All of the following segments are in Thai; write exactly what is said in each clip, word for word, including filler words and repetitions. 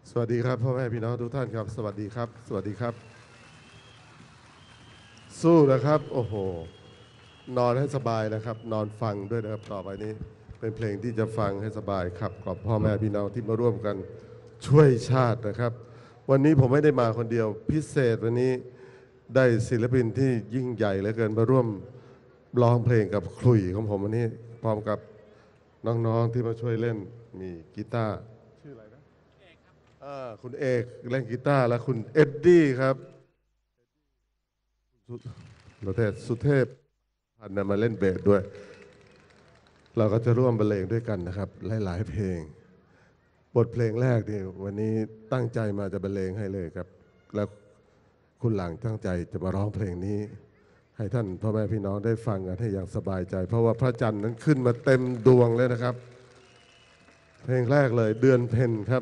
สวัสดีครับพ่อแม่พี่น้องทุกท่านครับสวัสดีครับสวัสดีครับสู้นะครับโอ้โหนอนให้สบายนะครับนอนฟังด้วยนะครับต่อไปนี้เป็นเพลงที่จะฟังให้สบายครับกรอบพ่อแม่พี่น้องที่มาร่วมกันช่วยชาตินะครับวันนี้ผมไม่ได้มาคนเดียวพิเศษวันนี้ได้ศิลปินที่ยิ่งใหญ่เหลือเกินมาร่วมร้องเพลงกับขลุ่ยของผมวันนี้พร้อมกับน้องๆที่มาช่วยเล่นมีกีตาร์ชื่ออะไรนะคุณเอกเล่นกีตาร์และคุณเอ็ดดี้ครับสุเทพสุเทพพันธ์มาเล่นเบสด้วยเราก็จะร่วมบรรเลงด้วยกันนะครับหลายๆเพลงบทเพลงแรกนี่วันนี้ตั้งใจมาจะบรรเลงให้เลยครับแล้วคุณหลังตั้งใจจะมาร้องเพลงนี้ให้ท่านพ่อแม่พี่น้องได้ฟังกันให้อย่างสบายใจเพราะว่าพระจันทร์นั้นขึ้นมาเต็มดวงเลยนะครับเพลงแรกเลยเดือนเพ็ญครับ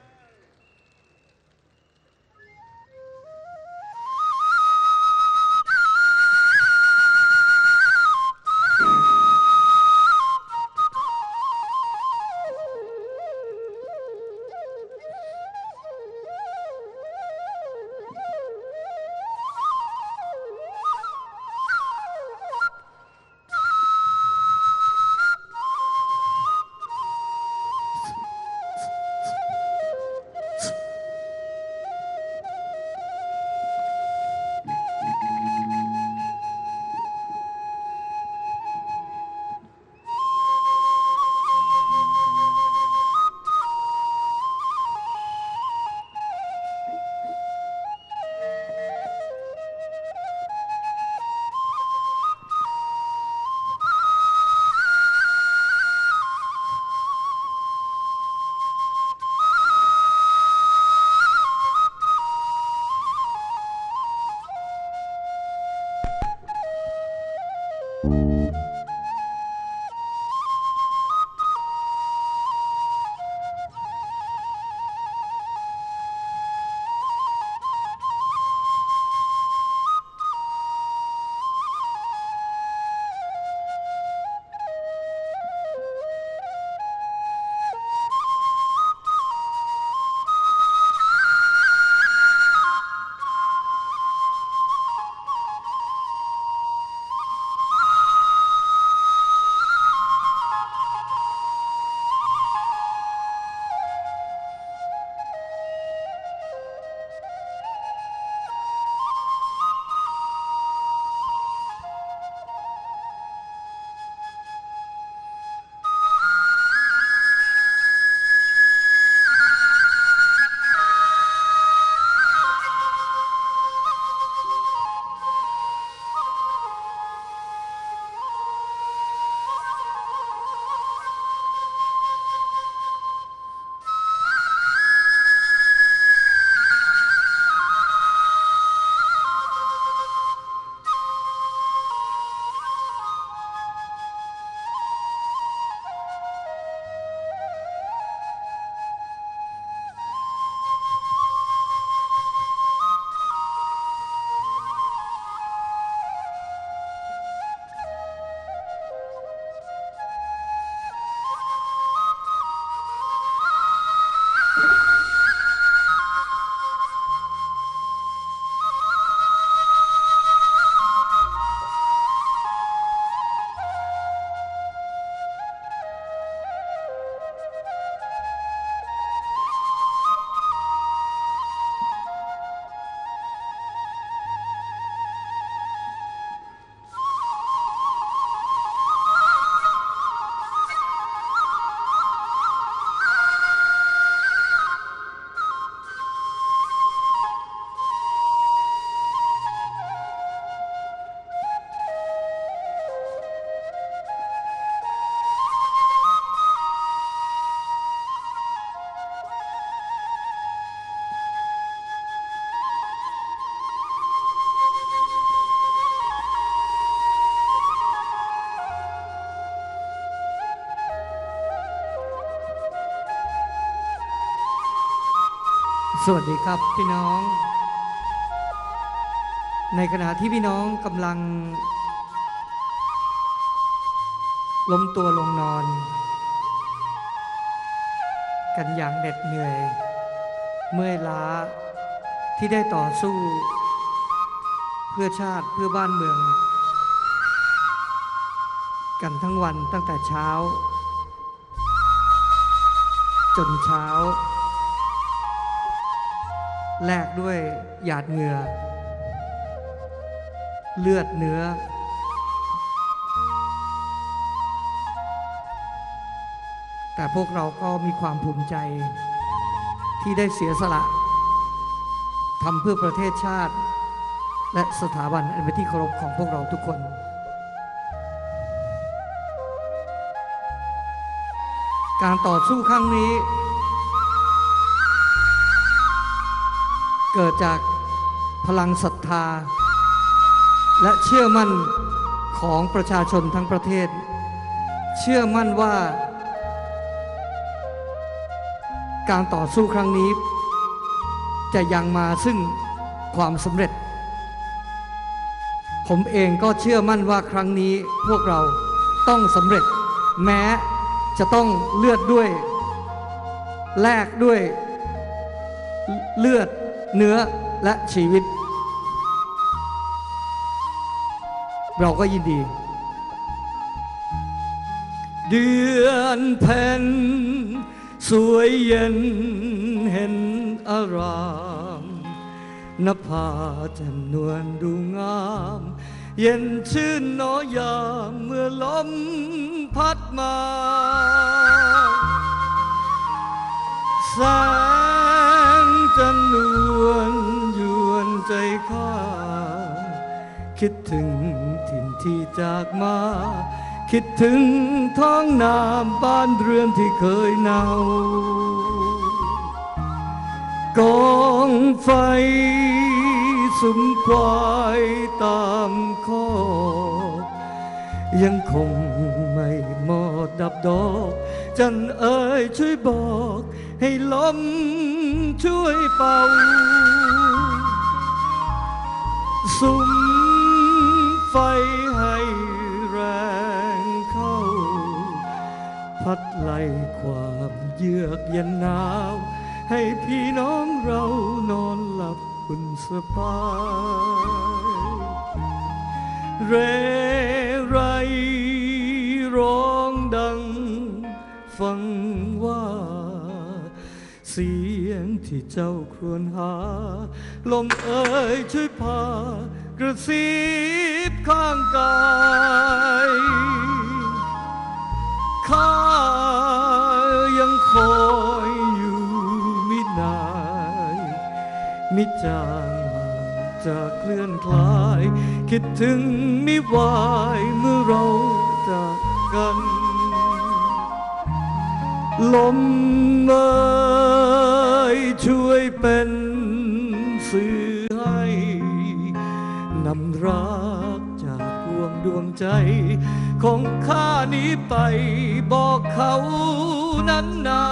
สวัสดีครับพี่น้องในขณะที่พี่น้องกำลังล้มตัวลงนอนกันอย่างเหน็ดเหนื่อยเมื่อยล้าที่ได้ต่อสู้เพื่อชาติเพื่อบ้านเมืองกันทั้งวันตั้งแต่เช้าจนเช้าแลกด้วยหยาดเหงื่อเลือดเนื้อแต่พวกเราก็มีความภูมิใจที่ได้เสียสละทำเพื่อประเทศชาติและสถาบันอันเป็นที่เคารพของพวกเราทุกคนการต่อสู้ครั้งนี้เกิดจากพลังศรัทธาและเชื่อมั่นของประชาชนทั้งประเทศเชื่อมั่นว่าการต่อสู้ครั้งนี้จะยังมาซึ่งความสำเร็จผมเองก็เชื่อมั่นว่าครั้งนี้พวกเราต้องสำเร็จแม้จะต้องเลือดด้วยแลกด้วยเลือดเนื้อและชีวิตเราก็ยินดีเดือนเพ็ญสวยเย็นเห็นอารามนภาจันนวลดูงามเย็นชื่นน้อยามเมื่อลมพัดมาแสงจันนวลยวนใจข้าคิดถึงถิ่นที่จากมาคิดถึงท้องนาบ้านเรือนที่เคยเนากองไฟสุมควายตามคอกยังคงไม่หมดดับดอกจันเอ๋ยช่วยบอกให้ลมช่วยเป่าสุมไฟให้แรงเข้าพัดไล่ความเยือกเย็นหนาวให้พี่น้องเรานอนหลับอุ่นสบายเรไรร้องดังฟังว่าเสียงที่เจ้าครวญหาลมเอ่ยช่วยพากระซิบข้างกายข้ายังคอยอยู่มินายมิจางจากเคลื่อนคลายคิดถึงมิวายเมื่อเราจากกันลมเอ่ยช่วยเป็นสื่อให้นำรักจากดวงดวงใจของข้านี้ไปบอกเขานั้นนา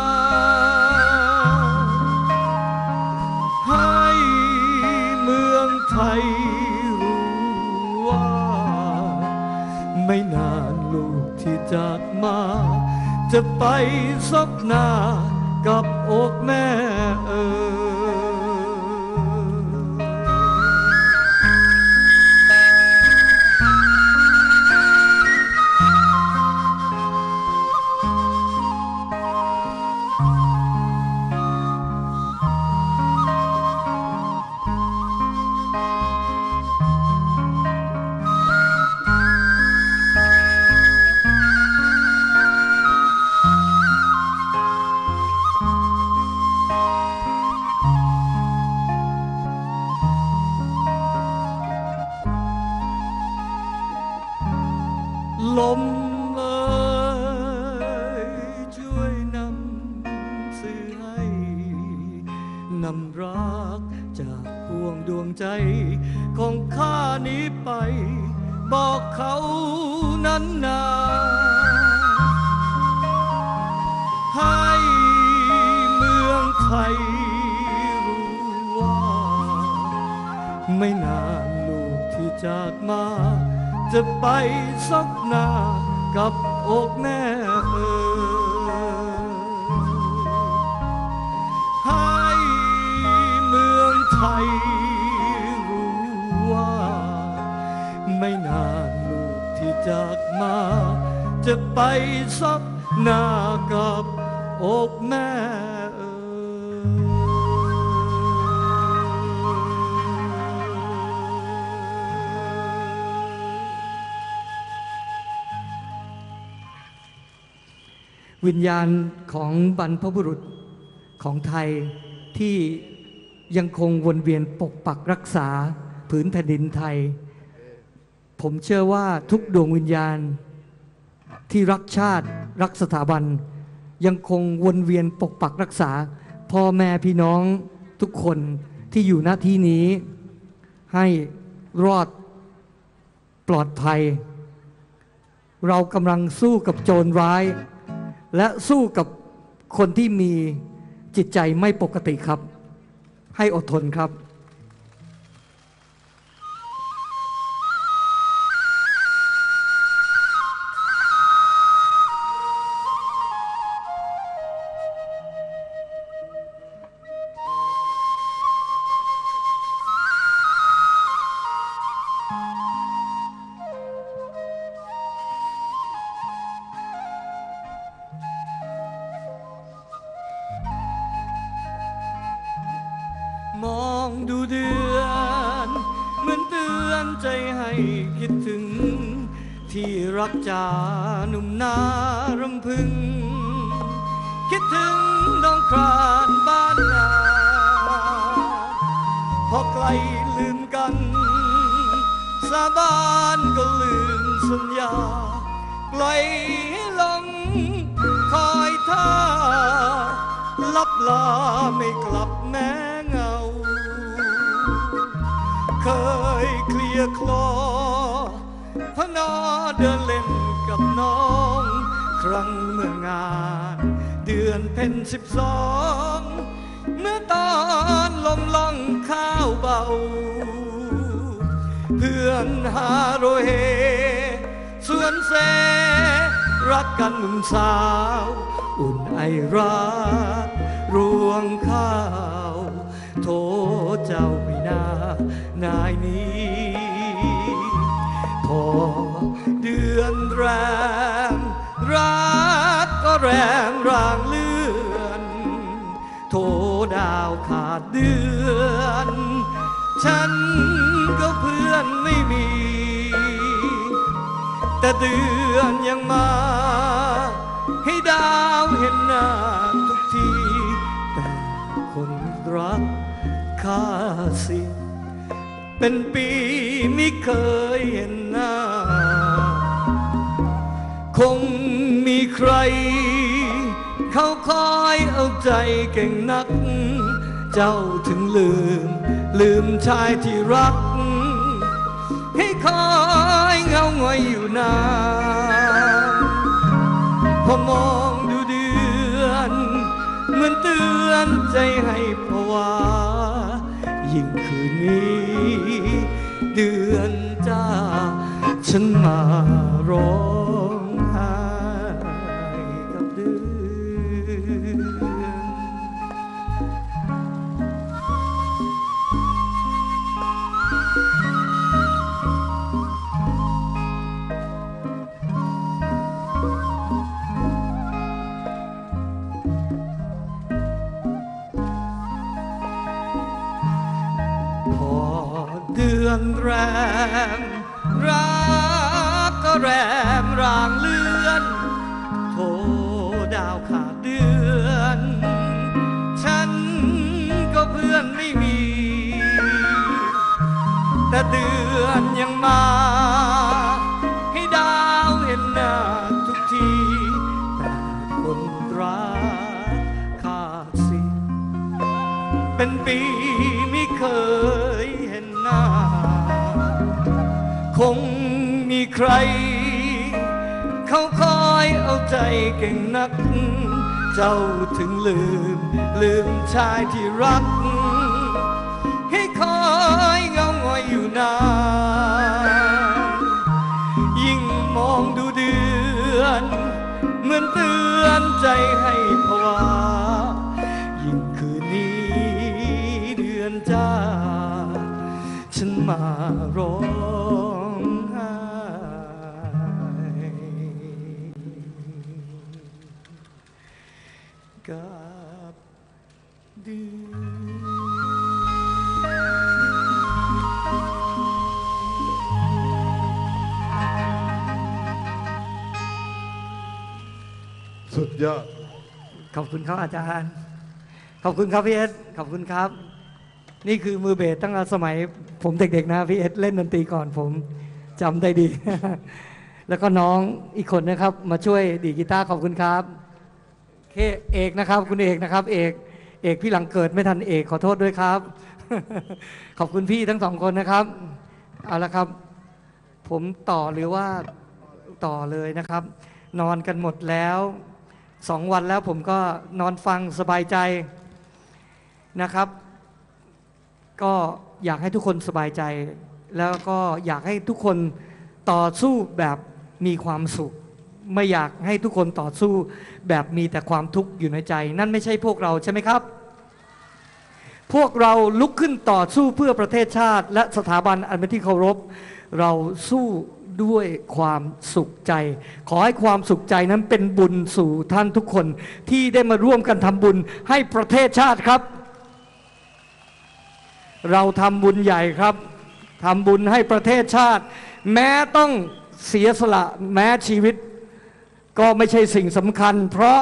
ให้เมืองไทยรู้ว่าไม่นานลูกที่จากมาจะไปซบหน้ากับอกแม่เอ๋ยลมเอ่ยช่วยนำสื่อให้นำรักจากดวงดวงใจของข้านี้ไปบอกเขานั้นนาให้เมืองไทยรู้ว่าไม่นานลูกที่จากมาจะไปซบหน้ากับอกแม่เอ๋ยให้ยรู้ว่าไม่นานลูกที่จากมาจะไปซับหน้ากับอกแม่เอ่ยวิญญาณของบรรพบุรุษของไทยที่ยังคงวนเวียนปกปักรักษาผืนแผ่นดินไทยผมเชื่อว่าทุกดวงวิญญาณที่รักชาติรักสถาบันยังคงวนเวียนปกปักรักษาพ่อแม่พี่น้องทุกคนที่อยู่ณที่นี้ให้รอดปลอดภัยเรากำลังสู้กับโจรร้ายและสู้กับคนที่มีจิตใจไม่ปกติครับให้อดทนครับมองดูเดือนเหมือนเตือนใจให้คิดถึงที่รักจาหนุ่มนารำพึงคิดถึงน้องครานบ้านนาพอไกลลืมกันสาบานก็ลืมสัญญาปล่อยให้ลงคอยท่าลับลาไม่กลับแม้เงาเคยเคลียร์คลอพนอเดินเล่นกับน้องครั้งเมื่องานเดือนเพ็ญสิบสองเมื่อตอนลมล่องข้าวเบาเพื่อนหาโรเฮสวนเสรักกันหนุ่มสาวอุ่นไอรักรวงข้าวโทเจ้าไม่น่านายนี้พอเดือนแรมรักก็แรมร่างเลื่อนโทดาวขาดเดือนฉันก็เพื่อนไม่มีแต่เดือนยังมาให้ดาวเห็นหน้าทุกทีแต่คนรักข้าสิเป็นปีไม่เคยเห็นหน้าคงมีใครเขาคอยเอาใจเก่งนักเจ้าถึงลืมลืมชายที่รักให้คอยเงาหงอยอยู่นานพอมองดูเดือนเหมือนเตือนใจให้ภาวะยิ่งคืนนี้เดือนจ้าฉันมาร้องไห้กับเดือนเดือนแรมรักก็แรมร่างเลื่อนโทดาวขาดเดือนฉันก็เพื่อนไม่มีแต่เดือนยังมาให้ดาวเห็นหน้าทุกทีแต่คนรักขาดสิเป็นปีไม่เคยคงมีใครเขาคอยเอาใจเก่งนักเจ้าถึงลืมลืมชายที่รักให้คอยเงาหงอยอยู่นานยิ่งมองดูเดือนเหมือนเตือนใจให้ภาวะยิ่งคืนนี้เดือนจ้าสุดยอดขอบคุณครับอาจารย์ขอบคุณครับพี่เอสขอบคุณครับ นี่คือมือเบสตั้งแต่สมัยผมเด็กๆนะพี่เอสเล่นดนตรีก่อนผมจำได้ดี แล้วก็น้องอีกคนนะครับมาช่วยดีดกีตาร์ขอบคุณครับเคเอกนะครับคุณเอกนะครับเอกเอกพี่หลังเกิดไม่ทันเอกขอโทษด้วยครับ ขอบคุณพี่ทั้งสองคนนะครับเอาละครับผมต่อหรือว่าต่อเลยนะครับนอนกันหมดแล้วสองวันแล้วผมก็นอนฟังสบายใจนะครับ ก็อยากให้ทุกคนสบายใจแล้วก็อยากให้ทุกคนต่อสู้แบบมีความสุขไม่อยากให้ทุกคนต่อสู้แบบมีแต่ความทุกข์อยู่ในใจนั่นไม่ใช่พวกเราใช่ไหมครับพวกเราลุกขึ้นต่อสู้เพื่อประเทศชาติและสถาบันอันเป็นที่เคารพเราสู้ด้วยความสุขใจขอให้ความสุขใจนั้นเป็นบุญสู่ท่านทุกคนที่ได้มาร่วมกันทำบุญให้ประเทศชาติครับเราทำบุญใหญ่ครับทำบุญให้ประเทศชาติแม้ต้องเสียสละแม้ชีวิตก็ไม่ใช่สิ่งสำคัญเพราะ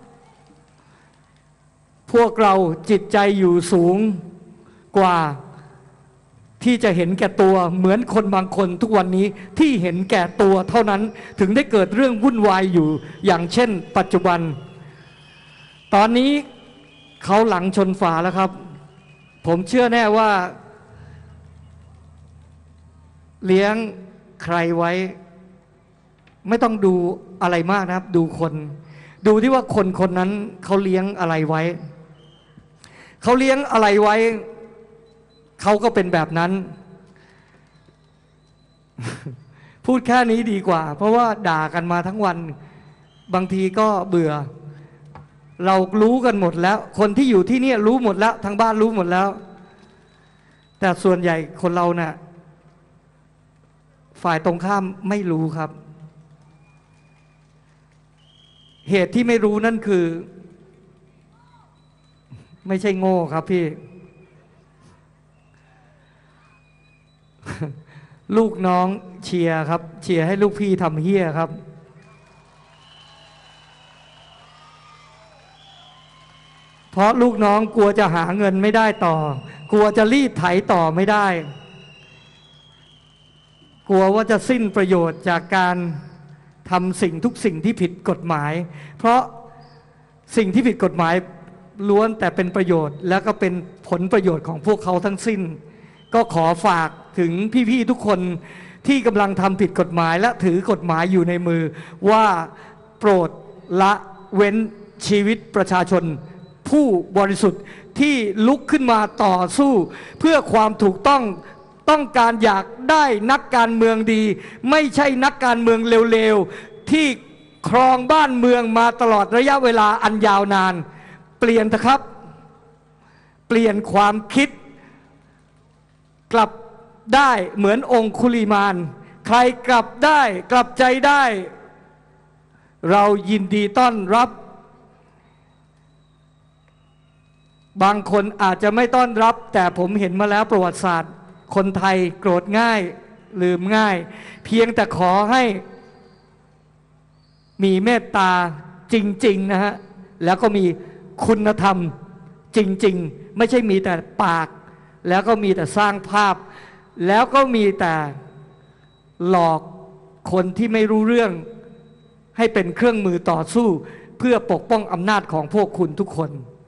พวกเราจิตใจอยู่สูงกว่าที่จะเห็นแก่ตัวเหมือนคนบางคนทุกวันนี้ที่เห็นแก่ตัวเท่านั้นถึงได้เกิดเรื่องวุ่นวายอยู่อย่างเช่นปัจจุบันตอนนี้เขาหลังชนฝาแล้วครับผมเชื่อแน่ว่าเลี้ยงใครไว้ไม่ต้องดูอะไรมากนะครับดูคนดูที่ว่าคนคนนั้นเขาเลี้ยงอะไรไว้เขาเลี้ยงอะไรไว้เขาก็เป็นแบบนั้น พูดแค่นี้ดีกว่าเพราะว่าด่ากันมาทั้งวันบางทีก็เบื่อเรารู้กันหมดแล้วคนที่อยู่ที่นี่รู้หมดแล้วทางบ้านรู้หมดแล้วแต่ส่วนใหญ่คนเราเนี่ยฝ่ายตรงข้ามไม่รู้ครับเหตุที่ไม่รู้นั่นคือ ไม่ใช่โง่ครับพี่ ลูกน้องเชียร์ครับเชียร์ให้ลูกพี่ทำเหี้ยครับเพราะลูกน้องกลัวจะหาเงินไม่ได้ต่อกลัวจะรีดไถต่อไม่ได้กลัวว่าจะสิ้นประโยชน์จากการทำสิ่งทุกสิ่งที่ผิดกฎหมายเพราะสิ่งที่ผิดกฎหมายล้วนแต่เป็นประโยชน์แล้วก็เป็นผลประโยชน์ของพวกเขาทั้งสิ้นก็ขอฝากถึงพี่ๆทุกคนที่กำลังทำผิดกฎหมายและถือกฎหมายอยู่ในมือว่าโปรดละเว้นชีวิตประชาชนผู้บริสุทธิ์ที่ลุกขึ้นมาต่อสู้เพื่อความถูกต้องต้องการอยากได้นักการเมืองดีไม่ใช่นักการเมืองเร็วๆที่ครองบ้านเมืองมาตลอดระยะเวลาอันยาวนานเปลี่ยนเถอะครับเปลี่ยนความคิดกลับได้เหมือนองคุลิมานใครกลับได้กลับใจได้เรายินดีต้อนรับบางคนอาจจะไม่ต้อนรับแต่ผมเห็นมาแล้วประวัติศาสตร์คนไทยโกรธง่ายลืมง่ายเพียงแต่ขอให้มีเมตตาจริงๆนะฮะแล้วก็มีคุณธรรมจริงๆไม่ใช่มีแต่ปากแล้วก็มีแต่สร้างภาพแล้วก็มีแต่หลอกคนที่ไม่รู้เรื่องให้เป็นเครื่องมือต่อสู้เพื่อปกป้องอำนาจของพวกคุณทุกคน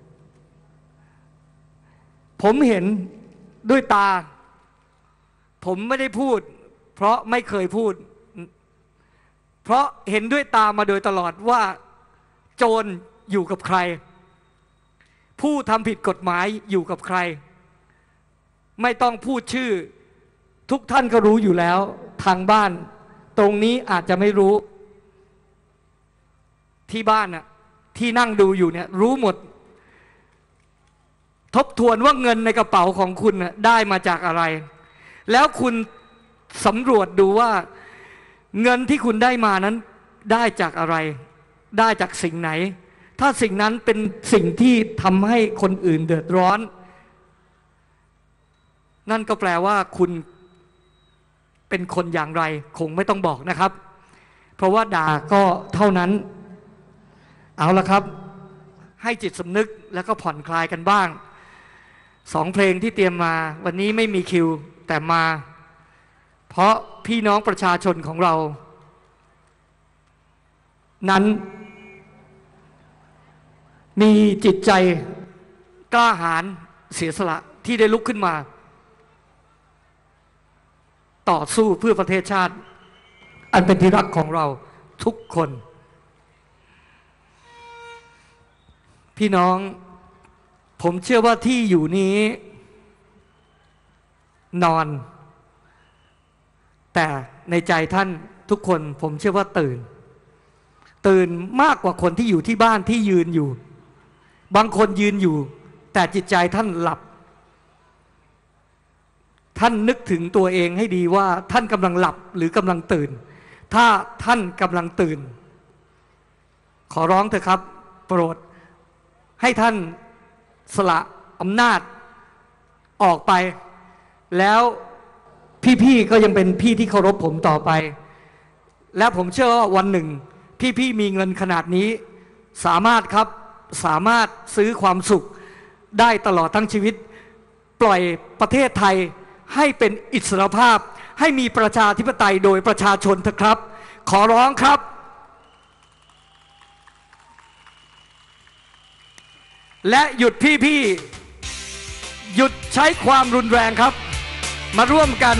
ผมเห็นด้วยตาผมไม่ได้พูดเพราะไม่เคยพูดเพราะเห็นด้วยตามาโดยตลอดว่าโจรอยู่กับใครผู้ทำผิดกฎหมายอยู่กับใครไม่ต้องพูดชื่อทุกท่านก็รู้อยู่แล้วทางบ้านตรงนี้อาจจะไม่รู้ที่บ้านน่ะที่นั่งดูอยู่เนี่ยรู้หมดทบทวนว่าเงินในกระเป๋าของคุณน่ะได้มาจากอะไรแล้วคุณสำรวจดูว่าเงินที่คุณได้มานั้นได้จากอะไรได้จากสิ่งไหนถ้าสิ่งนั้นเป็นสิ่งที่ทำให้คนอื่นเดือดร้อนนั่นก็แปลว่าคุณเป็นคนอย่างไรคงไม่ต้องบอกนะครับเพราะว่าด่าก็เท่านั้นเอาละครับให้จิตสำนึกแล้วก็ผ่อนคลายกันบ้างสองเพลงที่เตรียมมาวันนี้ไม่มีคิวแต่มาเพราะพี่น้องประชาชนของเรานั้นมีจิตใจกล้าหาญเสียสละที่ได้ลุกขึ้นมาต่อสู้เพื่อประเทศชาติอันเป็นที่รักของเราทุกคนพี่น้องผมเชื่อว่าที่อยู่นี้นอนแต่ในใจท่านทุกคนผมเชื่อว่าตื่นตื่นมากกว่าคนที่อยู่ที่บ้านที่ยืนอยู่บางคนยืนอยู่แต่จิตใจท่านหลับท่านนึกถึงตัวเองให้ดีว่าท่านกำลังหลับหรือกำลังตื่นถ้าท่านกำลังตื่นขอร้องเถอะครับโปรดให้ท่านสละอำนาจออกไปแล้วพี่ๆก็ยังเป็นพี่ที่เคารพผมต่อไปและผมเชื่อว่าวันหนึ่งพี่ๆมีเงินขนาดนี้สามารถครับสามารถซื้อความสุขได้ตลอดทั้งชีวิตปล่อยประเทศไทยให้เป็นอิสรภาพให้มีประชาธิปไตยโดยประชาชนเถอะครับขอร้องครับและหยุดพี่ๆหยุดใช้ความรุนแรงครับมาร่วมกัน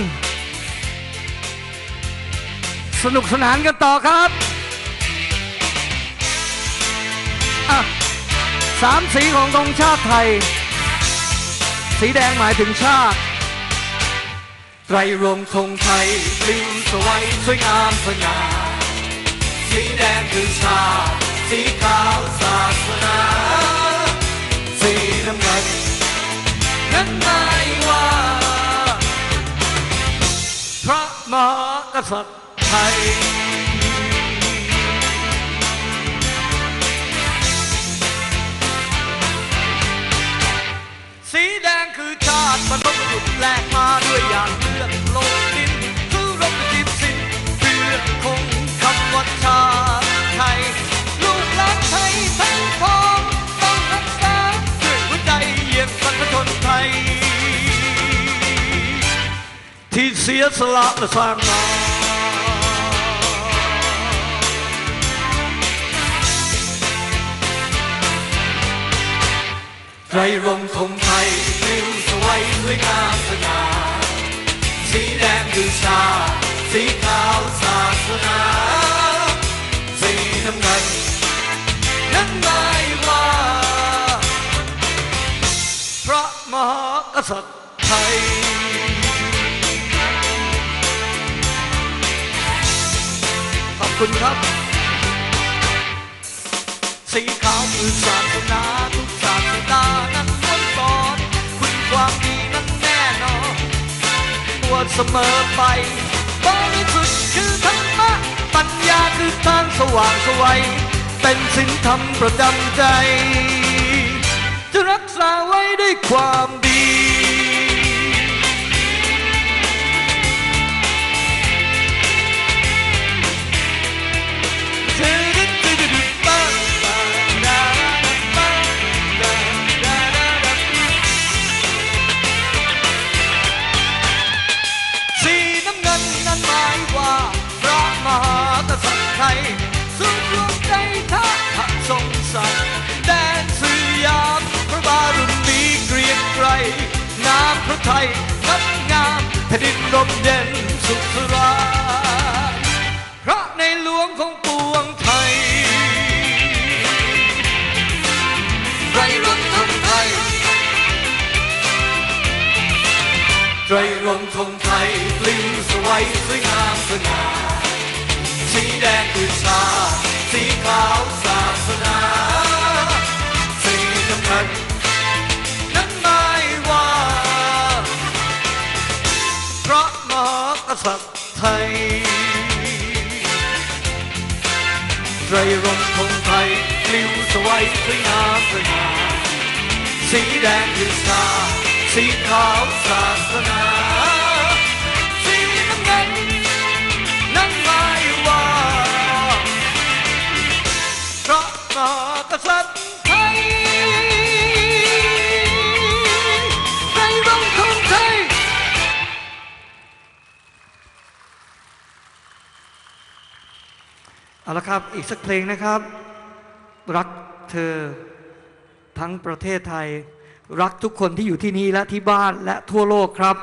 สนุกสนานกันต่อครับอ่ะสามสีของธงชาติไทยสีแดงหมายถึงชาติไตรรงค์ธงไทยปลิวสวยสวยงามสง่าสีแดงคือชาติสีขาวศาสนาสีน้ำเงินนั้นหมายว่าพระมหากษัตริย์ไทยสีแดงคือชาติบรรพบุรุษแลกมาด้วยหยาดเลือดลงดินสู้รบจีบสิ้นเพื่อคงคำว่าชาติไทยลูกหลานไทยทั้งพ้องต้องรักษาด้วยหัวใจเยี่ยมบรรพชนไทยที่เสียสละและสร้างมาไตรรงค์ธงไทยปลิวสวยสวยงามสง่าสีแดงคือชาติสีขาวศาสนาสีน้ำเงินนั้นหมายว่าพระมหากษัตริย์ไทยขอบคุณครับสีขาวคือศาสนาทุกศาสนานั้นล้วนสอนคุณความดีนั้นแน่นอนตัวเสมอไปบริสุทธิ์คือธรรมะปัญญาคือทางสว่างไสวเป็นศีลธรรมประจำใจจะรักษาไว้ด้วยความดีไทยสุดดวงใจท่าพระทรงศักดิ์แดนสยามพระบารมีเกรียงไกรน้ำพระไทยงดงามแผ่นดินร่มเย็นสุขสราเพราะในหลวงของปวงไทยไตรรงค์ธงไทยไตรรงค์ธงไทยปลิวสวยสวยงามสง่าสีแดงคือชาติสีขาวศาสนาสีน้ำเงินนั้นหมายว่าพระมหากษัตริย์ไทยไตรรงค์ธงไทยปลิวสวยสวยงามสง่าสีแดงคือชาติสีขาวศาสนาสีน้ำเงินนั้นหมายว่าพระมหาเอาละครับอีกสักเพลงนะครับรักเธอทั้งประเทศไทยรักทุกคนที่อยู่ที่นี่และที่บ้านและทั่วโลกครับ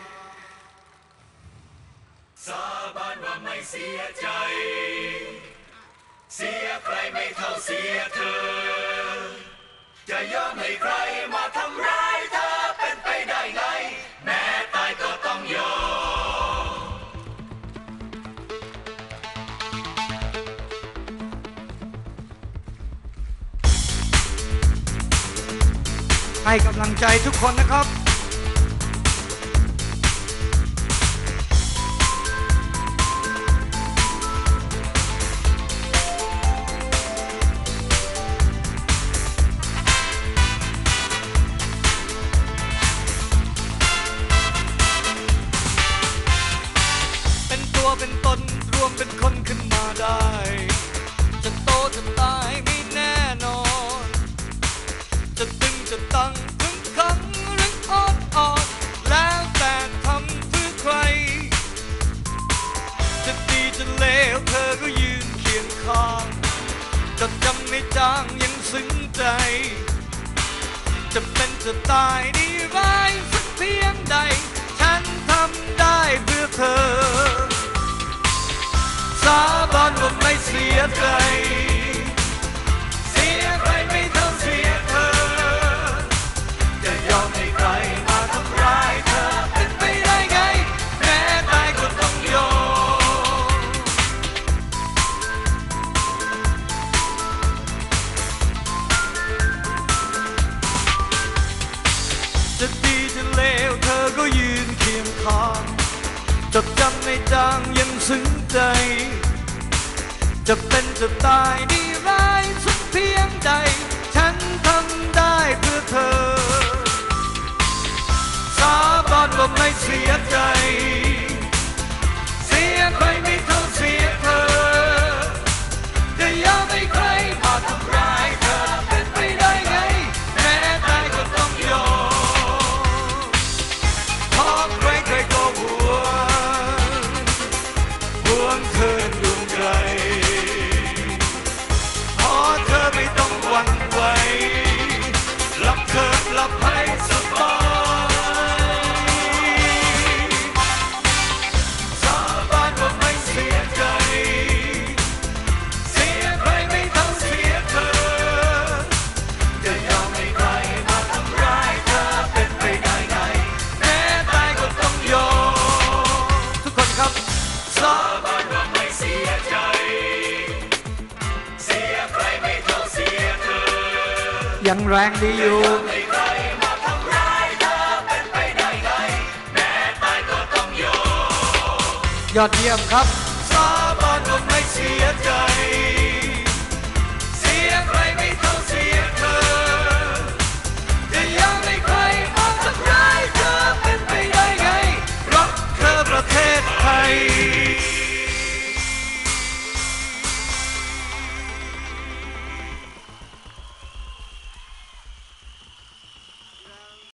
สาบานว่าไม่เสียใจเสียใครไม่เท่าเสียเธอจะยอมให้ใครมาทำร้ายเธอเป็นไปได้ไงแม้ตายก็ต้องยอมให้กำลังใจทุกคนนะครับเป็นตัวเป็นตนรวมเป็นคนขึ้นมาได้จะโตจะตายไม่แน่นอนจะตึงจะตั้งถึงขังหรืออ่อนอ่อนแล้วแต่ทำเพื่อใครจะดีจะเลวเธอก็ยืนเคียงข้างจดจำไม่จางยังซึ้งใจจะเป็นจะตายดีร้ายสักเพียงใดฉันทำได้เพื่อเธอสาบานว่าไม่เสียใจเสียใครไม่เท่าเสียเธอจะยอมให้ใครมาทำร้ายเธอเป็นไปได้ไงแม้ตายก็ต้องยอมจะดีจะเลวเธอก็ยืนเคียงข้างจดจำในจางยังซึ้งใจจะเป็นจะตายดีร้ายสักเพียงใดฉันทำได้เพื่อเธอสาบานว่าไม่เสียใจเสียใครไม่เท่าเสียเธอจะยอมให้ใครมาทำร้ายเธอเป็นไปได้ไงแม้ตายก็ต้องยอมเพราะใครใครก็ห่วงห่วงเธอดวงใจเพราะเธอไม่ต้องหวั่นไหวหลับเธอหลับให้สบายสาบานว่าไม่เสียใจเสียใครไม่เท่าเสียเธอจะยอมให้ใครมาทำร้ายเธอเป็นไปได้ไงแม้ตายก็ต้องยอมทุกคนครับสาบานว่าไม่เสียใจเสียใครไม่เท่าเสียเธอยังแรงดีอยู่ให้ใครมาทำร้ายเธอเป็นไปได้ไงแม้ตายก็ต้องยอมยอดเยี่ยมครับ